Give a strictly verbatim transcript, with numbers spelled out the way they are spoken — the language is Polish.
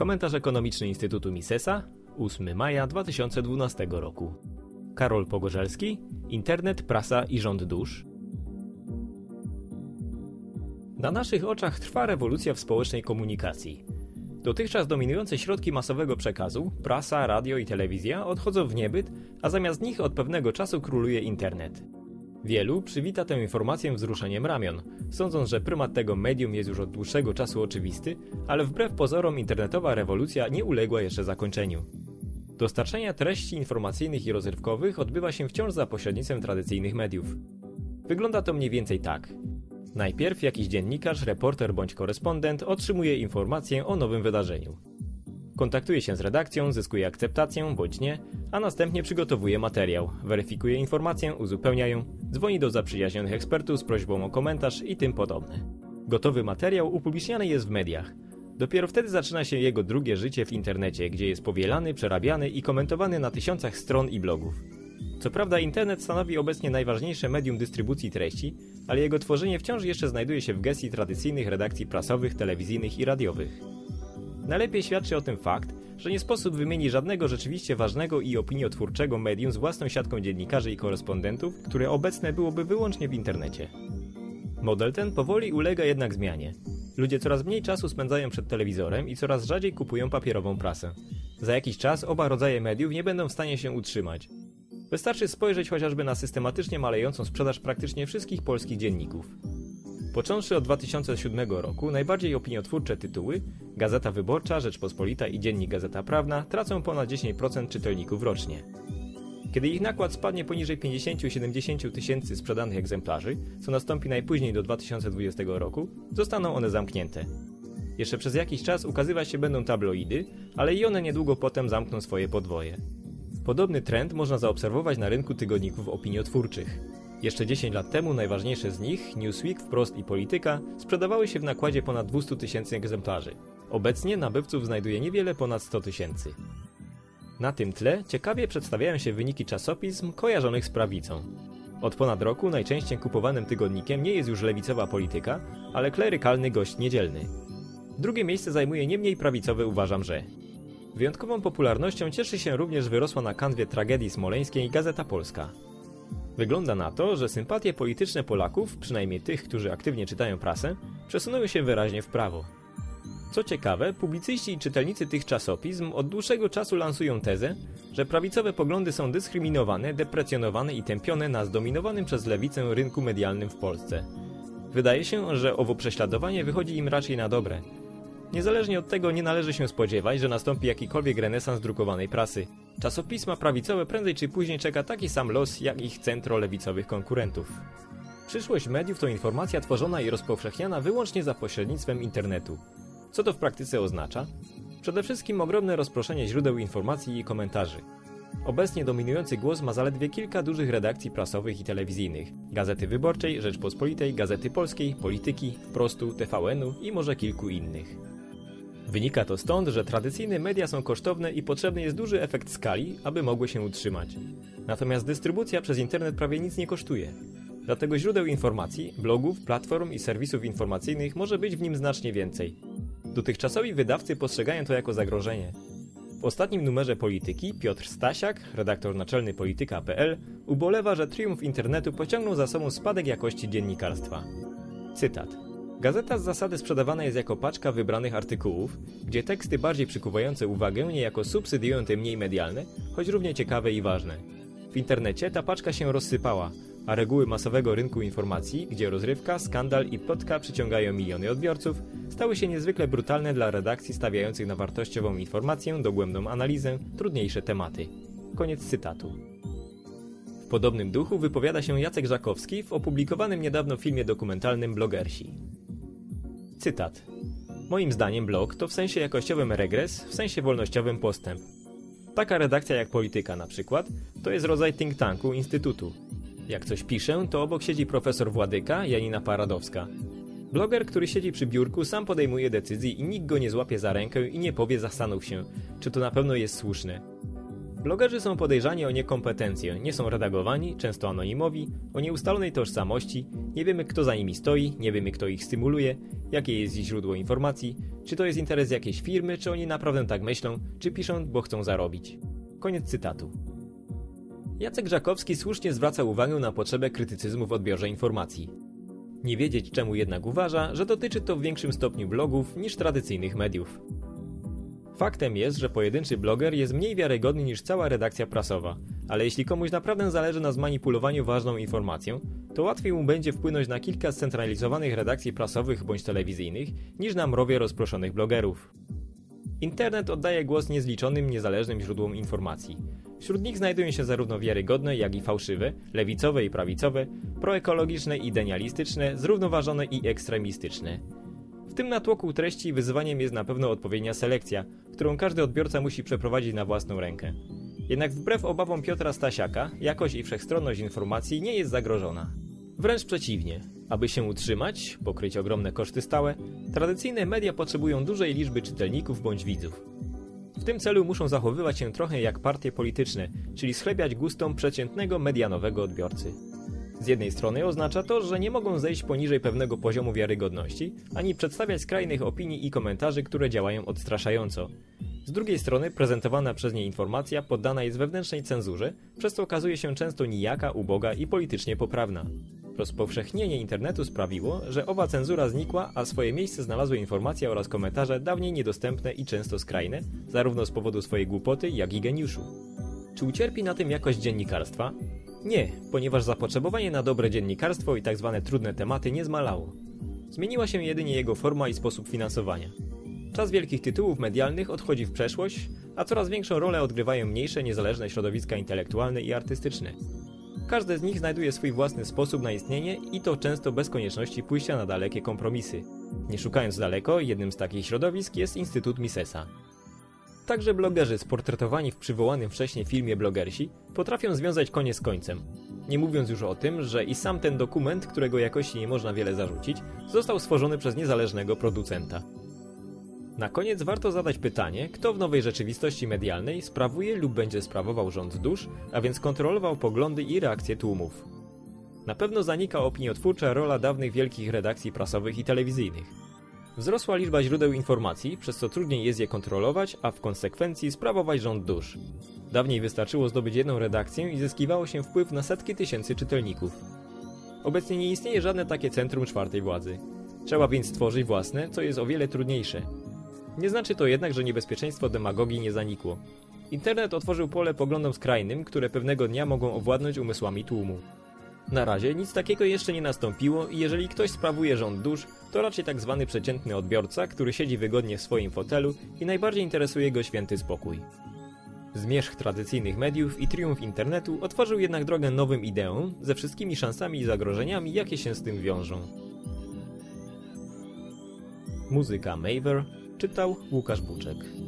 Komentarz ekonomiczny Instytutu Misesa, ósmego maja dwa tysiące dwunastego roku. Karol Pogorzelski, Internet, prasa i rząd dusz. Na naszych oczach trwa rewolucja w społecznej komunikacji. Dotychczas dominujące środki masowego przekazu, prasa, radio i telewizja odchodzą w niebyt, a zamiast nich od pewnego czasu króluje internet. Wielu przywita tę informację wzruszeniem ramion, sądząc, że prymat tego medium jest już od dłuższego czasu oczywisty, ale wbrew pozorom internetowa rewolucja nie uległa jeszcze zakończeniu. Dostarczanie treści informacyjnych i rozrywkowych odbywa się wciąż za pośrednictwem tradycyjnych mediów. Wygląda to mniej więcej tak. Najpierw jakiś dziennikarz, reporter bądź korespondent otrzymuje informację o nowym wydarzeniu. Kontaktuje się z redakcją, zyskuje akceptację bądź nie, a następnie przygotowuje materiał, weryfikuje informację, uzupełnia ją, dzwoni do zaprzyjaźnionych ekspertów z prośbą o komentarz i tym podobne. Gotowy materiał upubliczniany jest w mediach. Dopiero wtedy zaczyna się jego drugie życie w internecie, gdzie jest powielany, przerabiany i komentowany na tysiącach stron i blogów. Co prawda internet stanowi obecnie najważniejsze medium dystrybucji treści, ale jego tworzenie wciąż jeszcze znajduje się w gestii tradycyjnych redakcji prasowych, telewizyjnych i radiowych. Najlepiej świadczy o tym fakt, że nie sposób wymienić żadnego rzeczywiście ważnego i opiniotwórczego medium z własną siatką dziennikarzy i korespondentów, które obecne byłoby wyłącznie w internecie. Model ten powoli ulega jednak zmianie. Ludzie coraz mniej czasu spędzają przed telewizorem i coraz rzadziej kupują papierową prasę. Za jakiś czas oba rodzaje mediów nie będą w stanie się utrzymać. Wystarczy spojrzeć chociażby na systematycznie malejącą sprzedaż praktycznie wszystkich polskich dzienników. Począwszy od dwa tysiące siódmego roku, najbardziej opiniotwórcze tytuły, Gazeta Wyborcza, Rzeczpospolita i Dziennik Gazeta Prawna tracą ponad dziesięć procent czytelników rocznie. Kiedy ich nakład spadnie poniżej pięćdziesiąt do siedemdziesięciu tysięcy sprzedanych egzemplarzy, co nastąpi najpóźniej do dwa tysiące dwudziestego roku, zostaną one zamknięte. Jeszcze przez jakiś czas ukazywać się będą tabloidy, ale i one niedługo potem zamkną swoje podwoje. Podobny trend można zaobserwować na rynku tygodników opiniotwórczych. Jeszcze dziesięć lat temu najważniejsze z nich, Newsweek, Wprost i Polityka, sprzedawały się w nakładzie ponad dwieście tysięcy egzemplarzy. Obecnie nabywców znajduje niewiele ponad sto tysięcy. Na tym tle ciekawie przedstawiają się wyniki czasopism kojarzonych z prawicą. Od ponad roku najczęściej kupowanym tygodnikiem nie jest już lewicowa Polityka, ale klerykalny Gość Niedzielny. Drugie miejsce zajmuje nie mniej prawicowy Uważam, że. Wyjątkową popularnością cieszy się również wyrosła na kanwie tragedii smoleńskiej Gazeta Polska. Wygląda na to, że sympatie polityczne Polaków, przynajmniej tych, którzy aktywnie czytają prasę, przesunują się wyraźnie w prawo. Co ciekawe, publicyści i czytelnicy tych czasopism od dłuższego czasu lansują tezę, że prawicowe poglądy są dyskryminowane, deprecjonowane i tępione na zdominowanym przez lewicę rynku medialnym w Polsce. Wydaje się, że owo prześladowanie wychodzi im raczej na dobre. Niezależnie od tego nie należy się spodziewać, że nastąpi jakikolwiek renesans drukowanej prasy. Czasopisma prawicowe prędzej czy później czeka taki sam los jak ich centrolewicowych konkurentów. Przyszłość mediów to informacja tworzona i rozpowszechniana wyłącznie za pośrednictwem internetu. Co to w praktyce oznacza? Przede wszystkim ogromne rozproszenie źródeł informacji i komentarzy. Obecnie dominujący głos ma zaledwie kilka dużych redakcji prasowych i telewizyjnych. Gazety Wyborczej, Rzeczpospolitej, Gazety Polskiej, Polityki, Wprostu, T V N-u i może kilku innych. Wynika to stąd, że tradycyjne media są kosztowne i potrzebny jest duży efekt skali, aby mogły się utrzymać. Natomiast dystrybucja przez internet prawie nic nie kosztuje. Dlatego źródeł informacji, blogów, platform i serwisów informacyjnych może być w nim znacznie więcej. Dotychczasowi wydawcy postrzegają to jako zagrożenie. W ostatnim numerze Polityki Piotr Stasiak, redaktor naczelny polityka kropka p l, ubolewa, że triumf internetu pociągnął za sobą spadek jakości dziennikarstwa. Cytat. Gazeta z zasady sprzedawana jest jako paczka wybranych artykułów, gdzie teksty bardziej przykuwające uwagę niejako subsydiują te mniej medialne, choć równie ciekawe i ważne. W internecie ta paczka się rozsypała, a reguły masowego rynku informacji, gdzie rozrywka, skandal i plotka przyciągają miliony odbiorców, stały się niezwykle brutalne dla redakcji stawiających na wartościową informację, dogłębną analizę, trudniejsze tematy. Koniec cytatu. W podobnym duchu wypowiada się Jacek Żakowski w opublikowanym niedawno filmie dokumentalnym Blogersi. Cytat. Moim zdaniem blog to w sensie jakościowym regres, w sensie wolnościowym postęp. Taka redakcja jak Polityka na przykład, to jest rodzaj think tanku instytutu. Jak coś piszę, to obok siedzi profesor Władyka, Janina Paradowska. Bloger, który siedzi przy biurku, sam podejmuje decyzje i nikt go nie złapie za rękę i nie powie zastanów się, czy to na pewno jest słuszne. Blogerzy są podejrzani o niekompetencję, nie są redagowani, często anonimowi, o nieustalonej tożsamości, nie wiemy kto za nimi stoi, nie wiemy kto ich stymuluje, jakie jest ich źródło informacji, czy to jest interes jakiejś firmy, czy oni naprawdę tak myślą, czy piszą, bo chcą zarobić. Koniec cytatu. Jacek Żakowski słusznie zwraca uwagę na potrzebę krytycyzmu w odbiorze informacji. Nie wiedzieć czemu jednak uważa, że dotyczy to w większym stopniu blogów niż tradycyjnych mediów. Faktem jest, że pojedynczy bloger jest mniej wiarygodny niż cała redakcja prasowa, ale jeśli komuś naprawdę zależy na zmanipulowaniu ważną informacją, to łatwiej mu będzie wpłynąć na kilka scentralizowanych redakcji prasowych bądź telewizyjnych niż na mrowie rozproszonych blogerów. Internet oddaje głos niezliczonym niezależnym źródłom informacji. Wśród nich znajdują się zarówno wiarygodne, jak i fałszywe, lewicowe i prawicowe, proekologiczne i denialistyczne, zrównoważone i ekstremistyczne. W tym natłoku treści wyzwaniem jest na pewno odpowiednia selekcja, którą każdy odbiorca musi przeprowadzić na własną rękę. Jednak wbrew obawom Piotra Stasiaka, jakość i wszechstronność informacji nie jest zagrożona. Wręcz przeciwnie. Aby się utrzymać, pokryć ogromne koszty stałe, tradycyjne media potrzebują dużej liczby czytelników bądź widzów. W tym celu muszą zachowywać się trochę jak partie polityczne, czyli schlebiać gustom przeciętnego medianowego odbiorcy. Z jednej strony oznacza to, że nie mogą zejść poniżej pewnego poziomu wiarygodności, ani przedstawiać skrajnych opinii i komentarzy, które działają odstraszająco. Z drugiej strony prezentowana przez nie informacja poddana jest wewnętrznej cenzurze, przez co okazuje się często nijaka, uboga i politycznie poprawna. Rozpowszechnienie internetu sprawiło, że owa cenzura znikła, a swoje miejsce znalazły informacje oraz komentarze dawniej niedostępne i często skrajne, zarówno z powodu swojej głupoty, jak i geniuszu. Czy ucierpi na tym jakość dziennikarstwa? Nie, ponieważ zapotrzebowanie na dobre dziennikarstwo i tzw. trudne tematy nie zmalało. Zmieniła się jedynie jego forma i sposób finansowania. Czas wielkich tytułów medialnych odchodzi w przeszłość, a coraz większą rolę odgrywają mniejsze, niezależne środowiska intelektualne i artystyczne. Każde z nich znajduje swój własny sposób na istnienie i to często bez konieczności pójścia na dalekie kompromisy. Nie szukając daleko, jednym z takich środowisk jest Instytut Misesa. Także blogerzy sportretowani w przywołanym wcześniej filmie Blogersi potrafią związać konie z końcem. Nie mówiąc już o tym, że i sam ten dokument, którego jakości nie można wiele zarzucić, został stworzony przez niezależnego producenta. Na koniec warto zadać pytanie, kto w nowej rzeczywistości medialnej sprawuje lub będzie sprawował rząd dusz, a więc kontrolował poglądy i reakcje tłumów. Na pewno zanika opiniotwórcza rola dawnych wielkich redakcji prasowych i telewizyjnych. Wzrosła liczba źródeł informacji, przez co trudniej jest je kontrolować, a w konsekwencji sprawować rząd dusz. Dawniej wystarczyło zdobyć jedną redakcję i zyskiwało się wpływ na setki tysięcy czytelników. Obecnie nie istnieje żadne takie centrum czwartej władzy. Trzeba więc stworzyć własne, co jest o wiele trudniejsze. Nie znaczy to jednak, że niebezpieczeństwo demagogii nie zanikło. Internet otworzył pole poglądom skrajnym, które pewnego dnia mogą owładnąć umysłami tłumu. Na razie nic takiego jeszcze nie nastąpiło i jeżeli ktoś sprawuje rząd dusz, to raczej tak zwany przeciętny odbiorca, który siedzi wygodnie w swoim fotelu i najbardziej interesuje go święty spokój. Zmierzch tradycyjnych mediów i triumf internetu otworzył jednak drogę nowym ideom, ze wszystkimi szansami i zagrożeniami, jakie się z tym wiążą. Muzyka Maver czytał Łukasz Buczek.